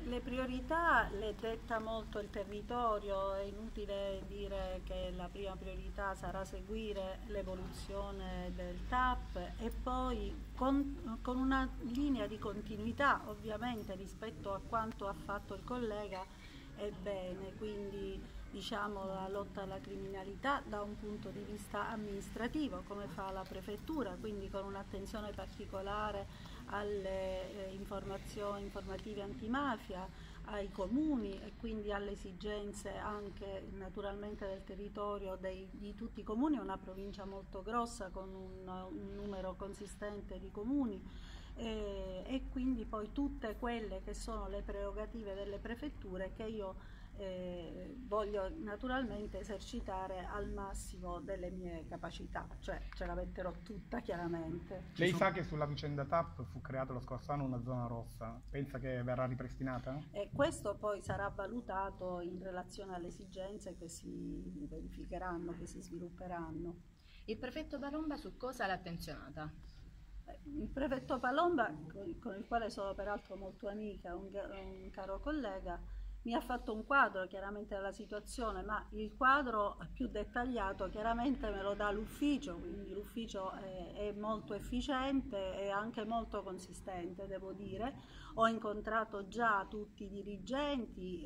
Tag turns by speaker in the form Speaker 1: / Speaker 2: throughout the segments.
Speaker 1: Le priorità le detta molto il territorio, è inutile dire che la prima priorità sarà seguire l'evoluzione del TAP e poi con una linea di continuità ovviamente rispetto a quanto ha fatto il collega è bene, quindi diciamo la lotta alla criminalità da un punto di vista amministrativo come fa la prefettura, quindi con un'attenzione particolare alle informative antimafia, ai comuni e quindi alle esigenze anche naturalmente del territorio di tutti i comuni, è una provincia molto grossa con un numero consistente di comuni e quindi poi tutte quelle che sono le prerogative delle prefetture che io voglio naturalmente esercitare al massimo delle mie capacità, cioè ce la metterò tutta chiaramente.
Speaker 2: Lei sa che sulla vicenda TAP fu creata lo scorso anno una zona rossa, pensa che verrà ripristinata?
Speaker 1: E questo poi sarà valutato in relazione alle esigenze che si verificheranno, che si svilupperanno.
Speaker 3: Il prefetto Palomba su cosa l'ha attenzionata?
Speaker 1: Il prefetto Palomba, con il quale sono peraltro molto amica, un caro collega, mi ha fatto un quadro chiaramente della situazione, ma il quadro più dettagliato chiaramente me lo dà l'ufficio, quindi l'ufficio è molto efficiente e anche molto consistente, devo dire. Ho incontrato già tutti i dirigenti,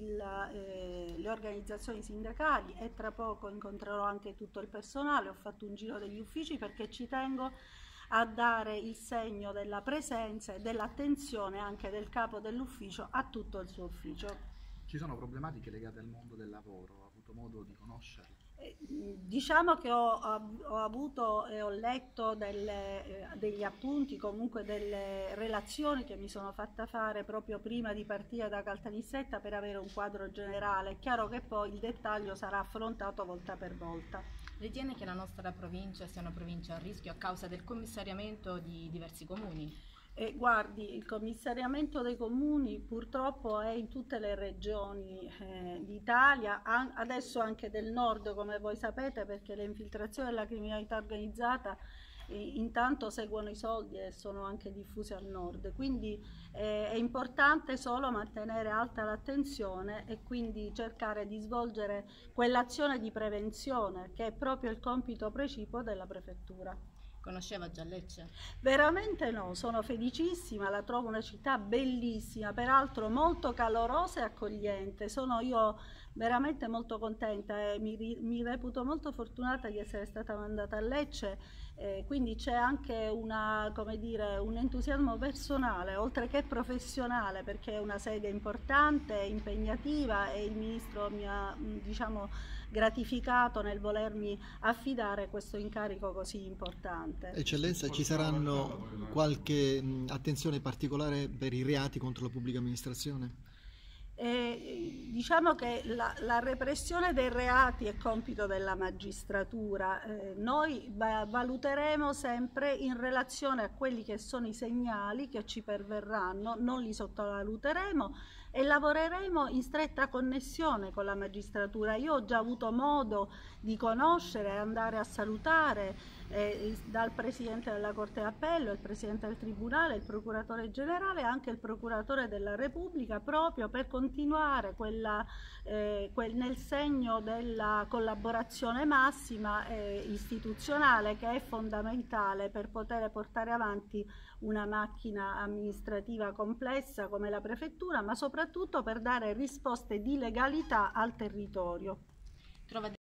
Speaker 1: le organizzazioni sindacali e tra poco incontrerò anche tutto il personale. Ho fatto un giro degli uffici perché ci tengo a dare il segno della presenza e dell'attenzione anche del capo dell'ufficio a tutto il suo ufficio.
Speaker 4: Ci sono problematiche legate al mondo del lavoro, ho avuto modo di conoscerle?
Speaker 1: Diciamo che ho avuto e ho letto degli appunti, comunque delle relazioni che mi sono fatta fare proprio prima di partire da Caltanissetta per avere un quadro generale. È chiaro che poi il dettaglio sarà affrontato volta per volta.
Speaker 3: Ritiene che la nostra provincia sia una provincia a rischio a causa del commissariamento di diversi comuni?
Speaker 1: Guardi, il commissariamento dei comuni purtroppo è in tutte le regioni d'Italia, adesso anche del nord come voi sapete, perché le infiltrazioni della criminalità organizzata intanto seguono i soldi e sono anche diffuse al nord, quindi è importante solo mantenere alta l'attenzione e quindi cercare di svolgere quell'azione di prevenzione che è proprio il compito precipuo della prefettura.
Speaker 3: Conosceva già Lecce?
Speaker 1: Veramente no, sono felicissima, la trovo una città bellissima, peraltro molto calorosa e accogliente. Sono io veramente molto contenta e mi reputo molto fortunata di essere stata mandata a Lecce, quindi c'è anche come dire, un entusiasmo personale, oltre che professionale, perché è una sede importante, impegnativa e il Ministro mi ha, diciamo, gratificato nel volermi affidare questo incarico così importante.
Speaker 5: Eccellenza, ci saranno qualche attenzione particolare per i reati contro la pubblica amministrazione?
Speaker 1: Diciamo che la repressione dei reati è compito della magistratura, noi valuteremo sempre in relazione a quelli che sono i segnali che ci perverranno, non li sottovaluteremo e lavoreremo in stretta connessione con la magistratura. Io ho già avuto modo di conoscere e andare a salutare dal Presidente della Corte d'Appello, il Presidente del Tribunale, il Procuratore Generale e anche il Procuratore della Repubblica, proprio per continuare nel segno della collaborazione massima istituzionale, che è fondamentale per poter portare avanti una macchina amministrativa complessa come la prefettura, ma soprattutto per dare risposte di legalità al territorio.
Speaker 3: Trova